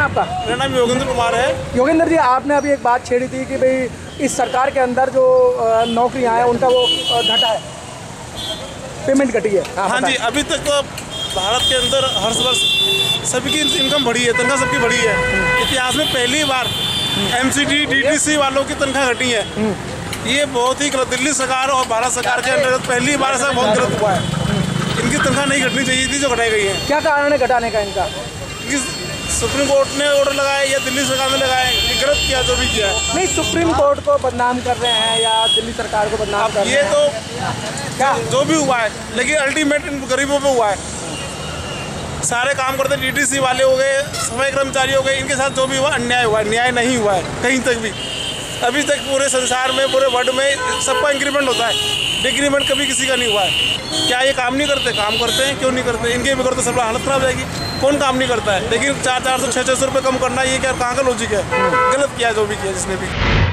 है आपका? मेरा नाम योगेंद्र कुमार है। योगेंद्र जी, आपने अभी एक बात छेड़ी थी कि भाई इस सरकार के अंदर जो नौकरियां हैं उनका वो घटा है, पेमेंट घटी है। हाँ जी, अभी तक तो भारत के अंदर हर वर्ष सभी की इनकम बढ़ी है, तनख्वाह सबकी बढ़ी है। इतिहास में पहली बार एमसीडी डीटीसी वालों की तनख्वाह घटी है। ये बहुत ही गलत, दिल्ली सरकार और भारत सरकार के अंदर पहली बार ऐसा बहुत गलत हुआ है। इनकी तनख्वाह नहीं घटनी चाहिए थी जो घटाई गई है। क्या कारण है घटाने का इनका? सुप्रीम कोर्ट ने ऑर्डर लगाया या दिल्ली सरकार ने लगाया, ये गलत किया जो भी किया है। नहीं, सुप्रीम कोर्ट को बदनाम कर रहे हैं या दिल्ली सरकार को बदनाम कर रहे हैं? ये तो क्या जो भी हुआ है, लेकिन अल्टीमेट इन गरीबों पे हुआ है। सारे काम करते डीटीसी वाले हो गए, सफाई कर्मचारी हो गए, इनके साथ जो भी हुआ अन्याय हुआ है। न्याय नहीं हुआ है कहीं तक भी। अभी तक पूरे संसार में, पूरे वर्ल्ड में सबका इंक्रीमेंट होता है, डिक्रीमेंट कभी किसी का नहीं हुआ है। क्या ये काम नहीं करते? काम करते हैं, क्यों नहीं करते? इनके भी करते सब हालत खराब जाएगी। कौन काम नहीं करता है? लेकिन 400-400, 600 रुपये कम करना, ये क्या कहाँ का लॉजिक है? गलत किया जो भी किया जिसने भी।